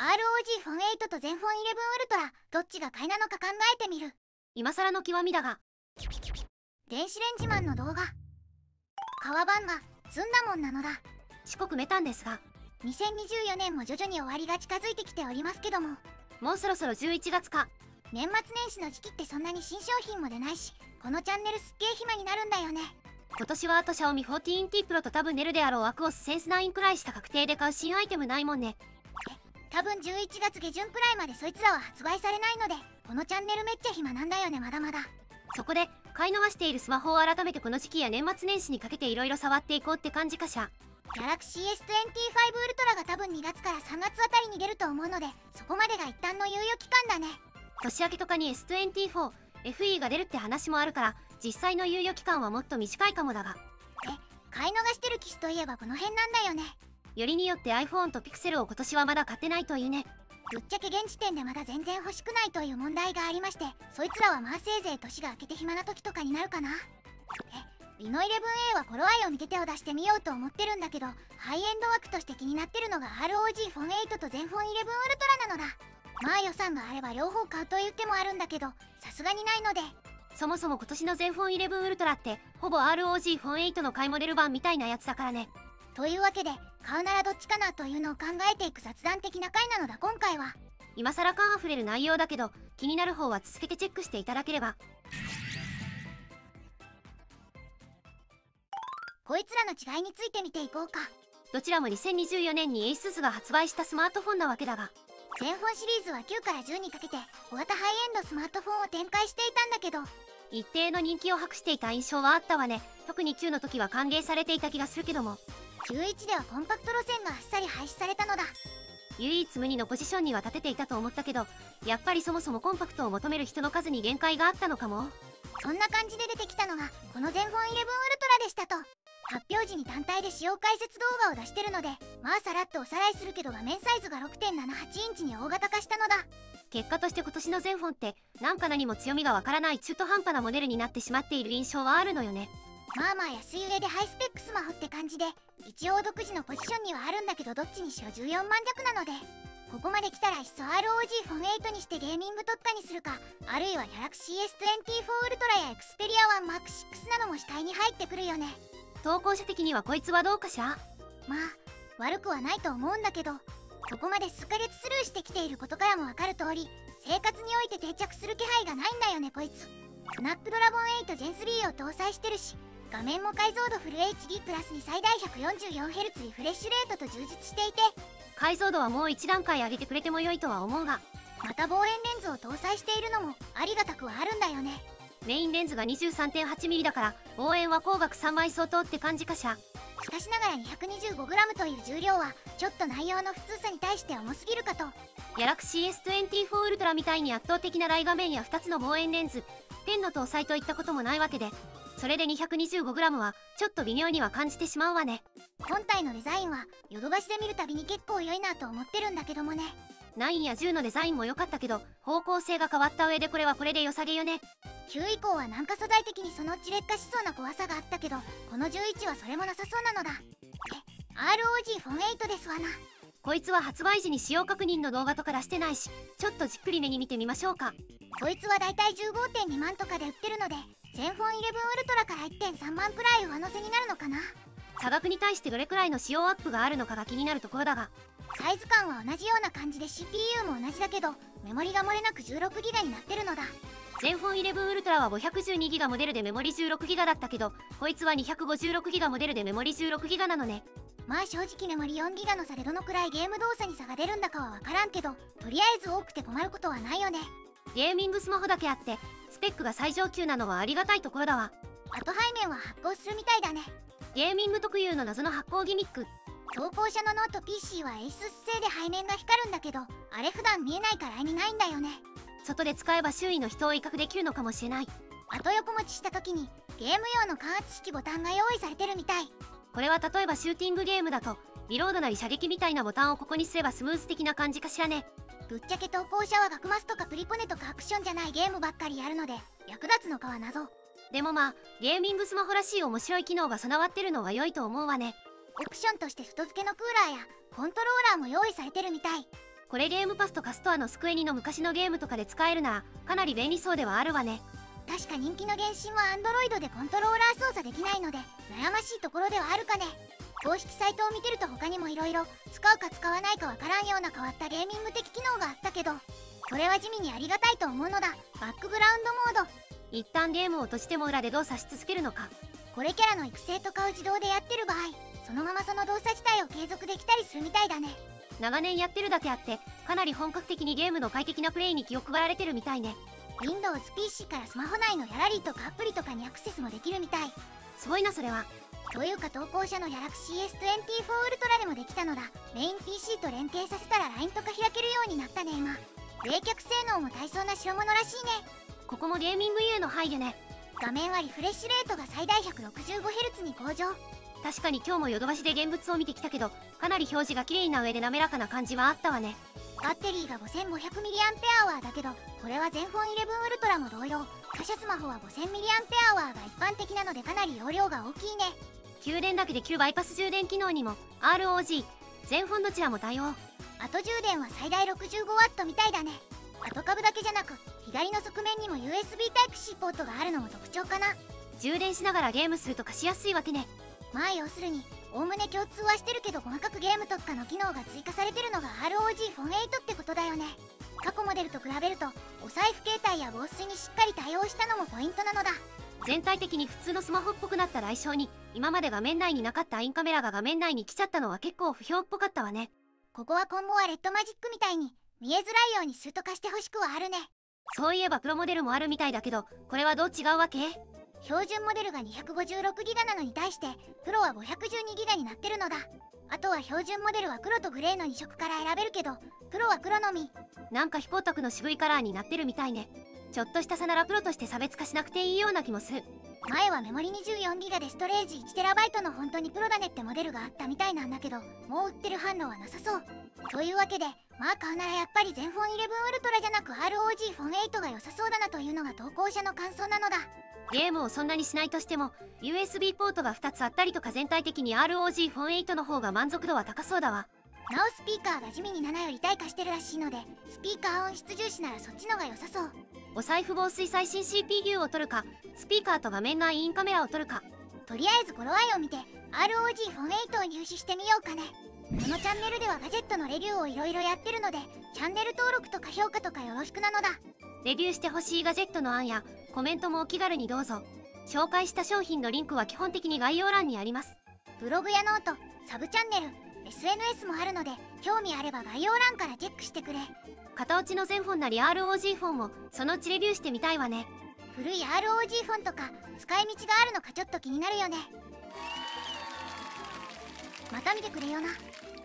ROG フォン8とゼンフォン11ウルトラ、どっちが買いなのか考えてみる。 今更の極みだが。 電子レンジマンの動画。革版が積んだもんなのだ。 四国メタンですが、 2024年も徐々に終わりが近づいてきておりますけども、 もうそろそろ11月か。 年末年始の時期ってそんなに新商品も出ないし、このチャンネルすっげー暇になるんだよね。 今年はあとシャオミ 14T プロと多分出るであろうアクオスセンス9くらいしか確定で買う新アイテムないもんね。 多分11月下旬くらいまでそいつらは発売されないので、このチャンネルめっちゃ暇なんだよね。まだまだ。 そこで買い逃しているスマホを改めてこの時期や年末年始にかけていろいろ触っていこうって感じかしら。 Galaxy S25 ウルトラが多分2月から3月あたりに出ると思うので、そこまでが一旦の猶予期間だね。 年明けとかに S24 FE が出るって話もあるから、実際の猶予期間はもっと短いかもだが。 買い逃してる機種といえばこの辺なんだよね。 よりによって iPhone と Pixel を今年はまだ買ってないといいね。 ぶっちゃけ現時点でまだ全然欲しくないという問題がありまして、そいつらはまあせいぜい年が明けて暇な時とかになるかな。リノ 11A は頃合いを見て手を出してみようと思ってるんだけど、ハイエンド枠として気になってるのが ROG フォン8とゼンフォン11ウルトラなのだ。まあ予算があれば両方買うと言ってもあるんだけど、さすがにないので。 そもそも今年のゼンフォン11ウルトラってほぼ ROG フォン8の買いモデル版みたいなやつだからね。 というわけで、買うならどっちかなというのを考えていく雑談的な回なのだ今回は。 今更感あふれる内容だけど、気になる方は続けてチェックしていただければ。 こいつらの違いについて見ていこうか。 どちらも2024年に ASUS が発売したスマートフォンなわけだが、 ゼンフォンシリーズは9から10にかけて小型ハイエンドスマートフォンを展開していたんだけど、 一定の人気を博していた印象はあったわね。特に9の時は歓迎されていた気がするけども、 11ではコンパクト路線があっさり廃止されたのだ。 唯一無二のポジションには立てていたと思ったけど、やっぱりそもそもコンパクトを求める人の数に限界があったのかも。 そんな感じで出てきたのがこのゼンフォン11ウルトラでしたと。発表時に単体で使用解説動画を出してるので、まあさらっとおさらいするけど、画面サイズが 6.78 インチに大型化したのだ。 結果として今年のゼンフォンってなんか何も強みがわからない中途半端なモデルになってしまっている印象はあるのよね。 まあまあ安い上でハイスペックスマホって感じで、一応独自のポジションにはあるんだけど、どっちにしろ14万弱なので、ここまで来たらいっそ ROG フォン8にしてゲーミング特化にするか、あるいは Galaxy S24 ウルトラや Xperia 1 Mark 6なども視界に入ってくるよね。 投稿者的にはこいつはどうかしら。 まあ悪くはないと思うんだけど、ここまで数ヶ月スルーしてきていることからもわかる通り、生活において定着する気配がないんだよねこいつ。スナップドラゴン8 Gen 3を搭載してるし、画面も解像度フル HD プラスに最大 144Hz リフレッシュレートと充実していて、 解像度はもう一段階上げてくれても良いとは思うが、 また望遠レンズを搭載しているのもありがたくはあるんだよね。 メインレンズが 23.8mm だから望遠は光学3倍相当って感じかしら。 しかしながら 225g という重量はちょっと内容の普通さに対して重すぎるかと。 Galaxy S24 ウルトラみたいに圧倒的な大画面や2つの望遠レンズ、ペンの搭載といったこともないわけで、それで 225g はちょっと微妙には感じてしまうわね。 本体のデザインはヨドバシで見るたびに結構良いなと思ってるんだけどもね。 9や10のデザインも良かったけど、方向性が変わった上でこれはこれで良さげよね。 9以降はなんか素材的にそのうち劣化しそうな怖さがあったけど、この11はそれもなさそうなのだ。ROG フォン8ですわな。 こいつは発売時に使用確認の動画とか出してないし、ちょっとじっくり目に見てみましょうか。 こいつはだいたい 15.2 万とかで売ってるので、ゼンフォン11ウルトラから 1.3 万くらい上乗せになるのかな。 差額に対してどれくらいの使用アップがあるのかが気になるところだが、 サイズ感は同じような感じで CPU も同じだけど、メモリが漏れなく 16GB になってるのだ。 ゼンフォン11ウルトラは 512GB モデルでメモリ 16GB だったけど、こいつは 256GB モデルでメモリ 16GB なのね。 まあ正直メモリ 4GB の差でどのくらいゲーム動作に差が出るんだかはわからんけど、とりあえず多くて困ることはないよね。 ゲーミングスマホだけあってスペックが最上級なのはありがたいところだわ。 あと背面は発光するみたいだね。 ゲーミング特有の謎の発光ギミック。 投稿者のノート PC は ASUS 製で背面が光るんだけど、あれ普段見えないから意味ないんだよね。 外で使えば周囲の人を威嚇できるのかもしれない。 後横持ちした時にゲーム用の感圧式ボタンが用意されてるみたい。 これは例えばシューティングゲームだとリロードなり射撃みたいなボタンをここにすればスムーズ的な感じかしらね。 ぶっちゃけ投稿者は学マスとかプリコネとかアクションじゃないゲームばっかりやるので、役立つのかは謎。 でもまあゲーミングスマホらしい面白い機能が備わってるのは良いと思うわね。 オプションとして外付けのクーラーやコントローラーも用意されてるみたい。 これゲームパスとかストアのスクエニの昔のゲームとかで使えるならかなり便利そうではあるわね。 確か人気の原神は Android でコントローラー操作できないので悩ましいところではあるかね。公式サイトを見てると他にも色々使うか使わないかわからんような変わったゲーミング的機能があったけど、これは地味にありがたいと思うのだ。バックグラウンドモード。 一旦ゲームを閉じても裏で動作し続けるのか。 これキャラの育成とかを自動でやってる場合、そのままその動作自体を継続できたりするみたいだね。 長年やってるだけあってかなり本格的にゲームの快適なプレイに気を配られてるみたいね。 Windows PC からスマホ内のギャラリーとかアプリとかにアクセスもできるみたい。 すごいなそれは。 というか投稿者のギャラクシー S24 Ultra でもできたのだ。メイン PC と連携させたら LINE とか開けるようになったね今。冷却性能も大層な代物らしいね。 ここもゲーミングゆえの配慮ね。 画面はリフレッシュレートが最大 165Hz に向上。 確かに今日もヨドバシで現物を見てきたけどかなり表示が綺麗な上で滑らかな感じはあったわね。 バッテリーが 5500mAh だけど、これは全フォン11 Ultra も同様。他社スマホは 5000mAh が一般的なのでかなり容量が大きいね。 給電だけで9バイパス充電機能にも ROG 全フォンどちらも対応。 後充電は最大 65W みたいだね。後株だけじゃなく左の側面にも USB Type-C ポートがあるのも特徴かな。 充電しながらゲームするとかしやすいわけね。 まあ要するにおおむね共通はしてるけど細かくゲーム特化の機能が追加されてるのが ROG フォン8ってことだよね。過去モデルと比べるとお財布携帯や防水にしっかり対応したのもポイントなのだ。 全体的に普通のスマホっぽくなった代償に今まで画面内になかったインカメラが画面内に来ちゃったのは結構不評っぽかったわね。 ここは今後はレッドマジックみたいに見えづらいようにスート化してほしくはあるね。 そういえばプロモデルもあるみたいだけどこれはどう違うわけ？ 標準モデルが 256GB なのに対してプロは 512GB になってるのだ。あとは標準モデルは黒とグレーの2色から選べるけどプロは黒のみ。 なんか非光沢の渋いカラーになってるみたいね。ちょっとした差ならプロとして差別化しなくていいような気もする。 前はメモリ 24GB でストレージ 1TB の本当にプロだねってモデルがあったみたいなんだけどもう売ってる反応はなさそう。というわけでまあ買うならやっぱり全フォン11 Ultra じゃなく ROG フォン8が良さそうだなというのが投稿者の感想なのだ。 ゲームをそんなにしないとしても USB ポートが2つあったりとか全体的に ROG フォン8の方が満足度は高そうだわ。 なおスピーカーが地味に7より大化してるらしいのでスピーカー音質重視ならそっちのが良さそう。 お財布防水最新 CPU を取るかスピーカーと画面内インカメラを取るか。 とりあえず頃合いを見て ROG フォン8を入手してみようかね。このチャンネルではガジェットのレビューをいろいろやってるのでチャンネル登録とか評価とかよろしくなのだ。 レビューしてほしいガジェットの案やコメントもお気軽にどうぞ。紹介した商品のリンクは基本的に概要欄にあります。 ブログやノート、サブチャンネル、SNS もあるので興味あれば概要欄からチェックしてくれ。 型落ちの全フォンなり ROG フォンもそのうちレビューしてみたいわね。 古い ROG フォンとか使い道があるのかちょっと気になるよね。また見てくれよな。